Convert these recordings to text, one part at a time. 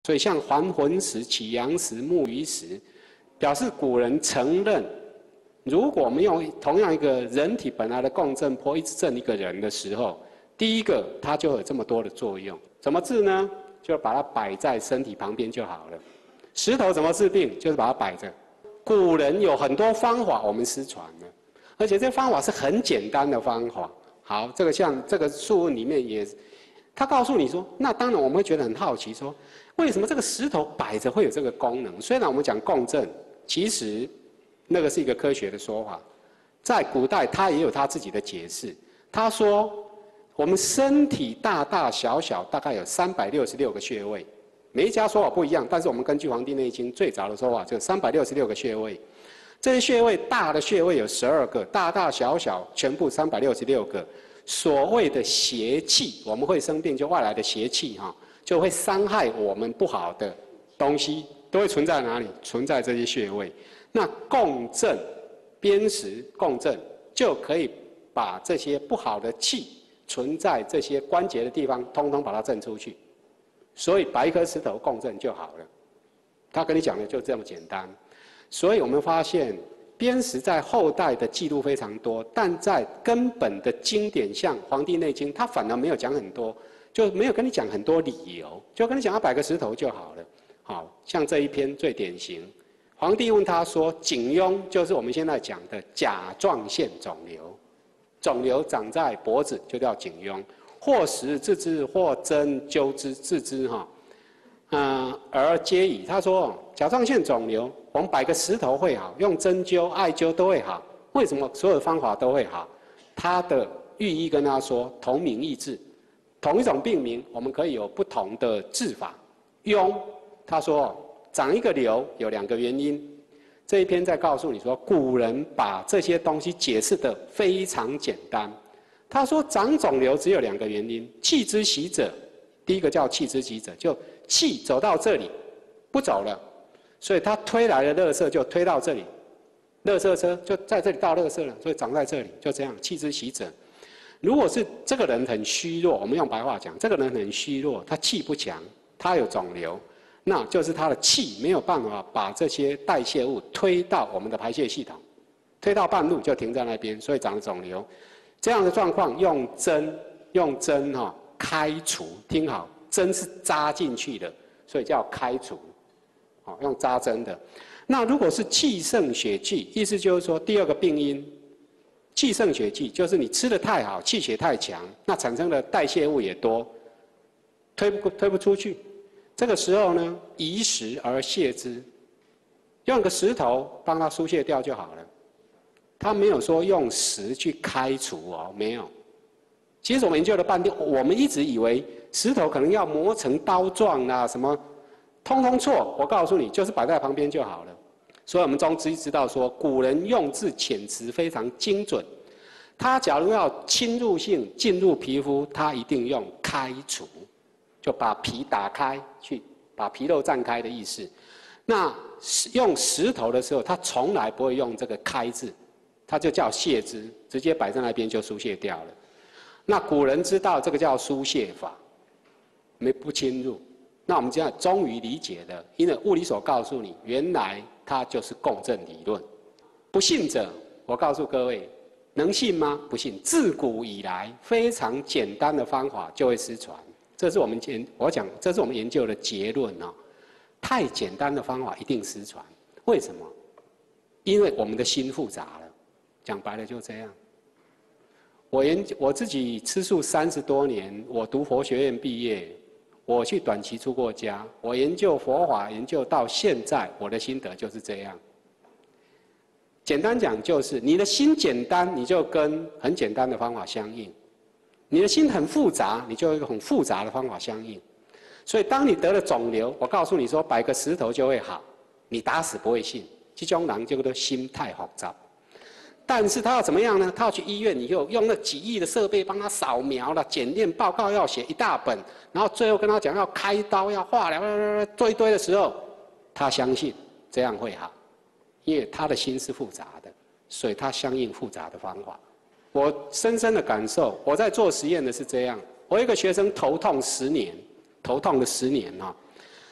所以像还魂石、启阳石、木鱼石，表示古人承认，如果我们用同样一个人体本来的共振波一直震一个人的时候，第一个它就有这么多的作用。怎么治呢？就把它摆在身体旁边就好了。石头怎么治病？就是把它摆着。古人有很多方法我们失传了，而且这方法是很简单的方法。好，这个像这个素问里面也，他告诉你说，那当然我们会觉得很好奇说。为什么这个石头摆着会有这个功能？虽然我们讲共振，其实那个是一个科学的说法，在古代他也有他自己的解释。他说，我们身体大大小小大概有366个穴位，每一家说法不一样，但是我们根据《黄帝内经》最早的说法，就366个穴位。这些穴位大的穴位有12个，大大小小全部366个。所谓的邪气，我们会生病，就外来的邪气哈。就会伤害我们不好的东西，都会存在哪里？存在这些穴位。那共振，砭石共振，就可以把这些不好的气存在这些关节的地方，通通把它震出去。所以摆一颗石头共振就好了。他跟你讲的就这么简单。所以我们发现，砭石在后代的记录非常多，但在根本的经典像《黄帝内经》，它反而没有讲很多。就没有跟你讲很多理由，就跟你讲要摆个石头就好了。好像这一篇最典型，皇帝问他说：“颈痈就是我们现在讲的甲状腺肿瘤，肿瘤长在脖子就叫颈痈，或实治之，或针灸之治之哈。而皆以他说甲状腺肿瘤，我们摆个石头会好，用针灸、艾灸都会好。为什么所有的方法都会好？他的寓意跟他说同名异治。”同一种病名，我们可以有不同的治法。痈，他说长一个瘤有2个原因。这一篇在告诉你说，古人把这些东西解释得非常简单。他说长肿瘤只有2个原因：气之喜者，第一个叫气之喜者，就气走到这里不走了，所以他推来的垃圾就推到这里，垃圾车就在这里倒垃圾了，所以长在这里，就这样，气之喜者。如果是这个人很虚弱，我们用白话讲，这个人很虚弱，他气不强，他有肿瘤，那就是他的气没有办法把这些代谢物推到我们的排泄系统，推到半路就停在那边，所以长了肿瘤。这样的状况用针哈开除，听好，针是扎进去的，所以叫开除，好用扎针的。那如果是气盛血聚，意思就是说第2个病因。气盛血聚就是你吃得太好，气血太强，那产生的代谢物也多，推不出去。这个时候呢，移石而泻之，用个石头帮它疏泄掉就好了。他没有说用石去开除哦，没有。其实我们研究了半天，我们一直以为石头可能要磨成刀状啦，什么，通通错。我告诉你，就是摆在旁边就好了。所以我们终于知道说，古人用字遣词非常精准。他假如要侵入性进入皮肤，他一定用开除，就把皮打开，去把皮肉绽开的意思。那用石头的时候，他从来不会用这个开字，他就叫泻之，直接摆在那边就疏泄掉了。那古人知道这个叫疏泄法，不侵入。那我们现在终于理解了，因为物理所告诉你，原来它就是共振理论。不信者，我告诉各位，能信吗？不信。自古以来，非常简单的方法就会失传。这是我们这是我们研究的结论哦。太简单的方法一定失传。为什么？因为我们的心复杂了。讲白了就这样。我自己吃素30多年，我读佛学院毕业。我去短期出过家，我研究佛法研究到现在，我的心得就是这样。简单讲就是，你的心简单，你就跟很简单的方法相应；你的心很复杂，你就有一个很复杂的方法相应。所以，当你得了肿瘤，我告诉你说摆个石头就会好，你打死不会信。这种人叫做心太复杂。但是他要怎么样呢？他要去医院以后，用那几亿的设备帮他扫描了，检验报告要写一大本，然后最后跟他讲要开刀、要化疗，做一堆的时候，他相信这样会好，因为他的心是复杂的，所以他相应复杂的方法。我深深的感受，我在做实验的是这样。我有一个学生头痛10年，头痛了10年哈，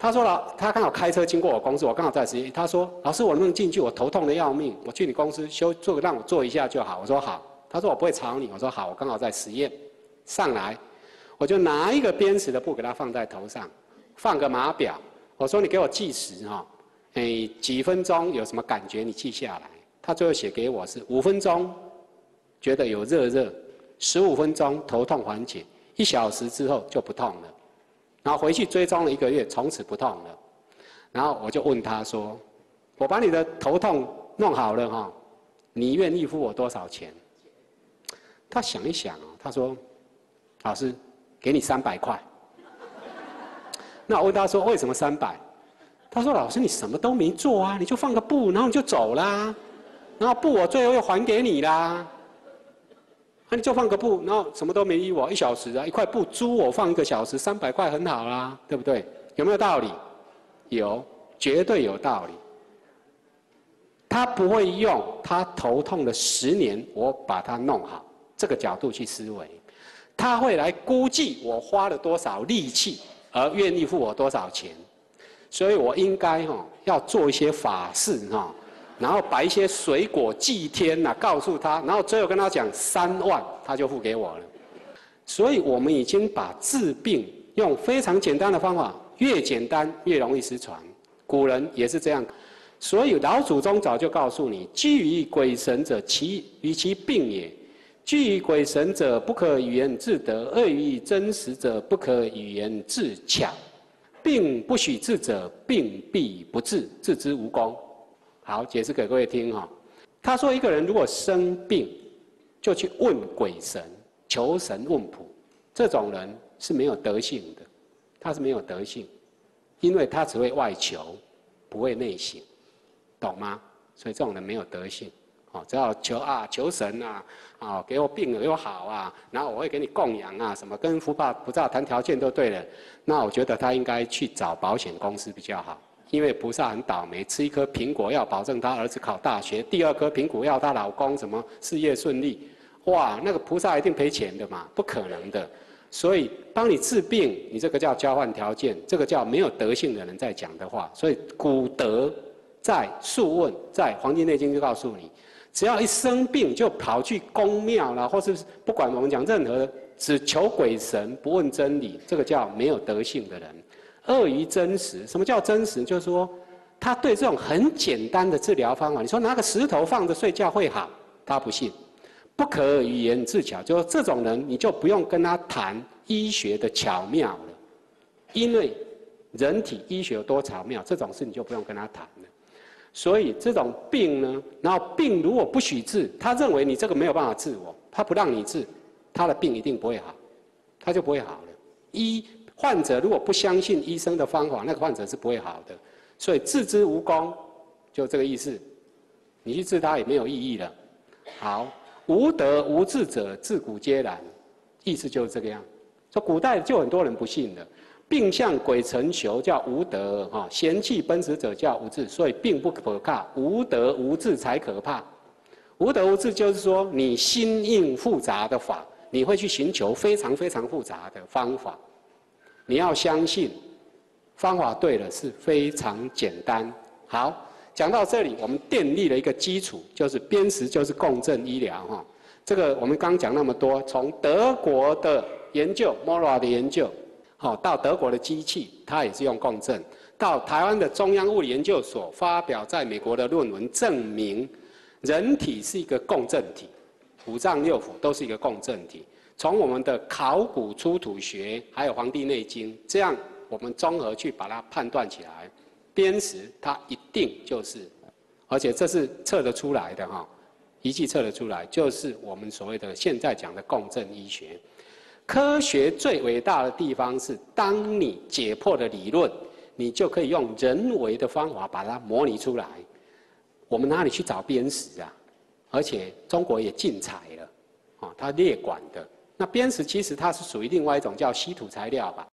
他说了，他刚好开车经过我公司，我刚好在实验。他说：“老师，我能不能进去？我头痛的要命，我去你公司让我做一下就好。”我说：“好。”他说：“我不会吵你。”我说：“好，我刚好在实验。”上来，我就拿一个编织的布给他放在头上，放个码表。我说：“你给我计时哈，几分钟有什么感觉？你记下来。”他最后写给我是5分钟，觉得有热，15分钟头痛缓解，1小时之后就不痛了。然后回去追踪了1个月，从此不痛了。然后我就问他说：“我把你的头痛弄好了哈，你愿意付我多少钱？”他想一想哦，他说：“老师，给你300块。”那我问他说：“为什么300？”他说：“老师，你什么都没做啊，你就放个布，然后你就走啦。然后布我最后又还给你啦。那你就放个布，然后什么都没依我，1小时啊，1块布租我放1个小时，300块很好啦，对不对？有没有道理？有，绝对有道理。他不会用他头痛了10年，我把它弄好这个角度去思维，他会来估计我花了多少力气，而愿意付我多少钱。所以我应该要做一些法事然后摆一些水果祭天告诉他，然后最后跟他讲3万，他就付给我了。所以我们已经把治病用非常简单的方法，越简单越容易失传。古人也是这样，所以老祖宗早就告诉你：惧于鬼神者，于其病也；惧于鬼神者，不可与言自得；恶于真实者，不可与言自巧。病不许治者，病必不治，治之无功。好，解释给各位听哈。他说，一个人如果生病，就去问鬼神、求神问卜，这种人是没有德性的，他是没有德性，因为他只会外求，不会内省，懂吗？所以这种人没有德性。只要求神给我病了给我好啊，然后我会给你供养啊，什么跟菩萨谈条件都对了，那我觉得他应该去找保险公司比较好。因为菩萨很倒霉，吃1颗苹果药保证他儿子考大学，第2颗苹果药她老公什么事业顺利，哇，那个菩萨一定赔钱的嘛，不可能的。所以帮你治病，你这个叫交换条件，这个叫没有德性的人在讲的话。所以古德在《素问》在《黄帝内经》就告诉你，只要一生病就跑去宫庙啦，或是不管我们讲任何的，只求鬼神不问真理，这个叫没有德性的人。恶于真实，什么叫真实？就是说，他对这种很简单的治疗方法，你说拿个石头放着睡觉会好，他不信。不可语言自巧，就是这种人，你就不用跟他谈医学的巧妙了，因为人体医学有多巧妙，这种事你就不用跟他谈了。所以这种病呢，然后病如果不许治，他认为你这个没有办法治我，他不让你治，他的病一定不会好，他就不会好了。患者如果不相信医生的方法，那个患者是不会好的。所以治之无功，就这个意思。你去治他也没有意义了。好，无德无智者，自古皆然，意思就是这个样。说古代就很多人不信的，病向鬼神求叫无德嫌弃奔驰者叫无智，所以病不可怕，无德无智才可怕。无德无智就是说你心硬复杂的法，你会去寻求非常非常复杂的方法。你要相信，方法对了是非常简单。好，讲到这里，我们奠立了一个基础，就是砭石就是共振医疗这个我们刚讲那么多，从德国的研究 ，Mora 的研究，到德国的机器，它也是用共振；到台湾的中央物理研究所发表在美国的论文，证明人体是一个共振体，5脏6腑都是一个共振体。从我们的考古出土学，还有《黄帝内经》，这样我们综合去把它判断起来，砭石它一定就是，而且这是测得出来的仪器测得出来，就是我们所谓的现在讲的共振医学。科学最伟大的地方是，当你解破了理论，你就可以用人为的方法把它模拟出来。我们哪里去找砭石啊？而且中国也禁采了，它列管的。那砭石其实它是属于另外一种叫稀土材料吧，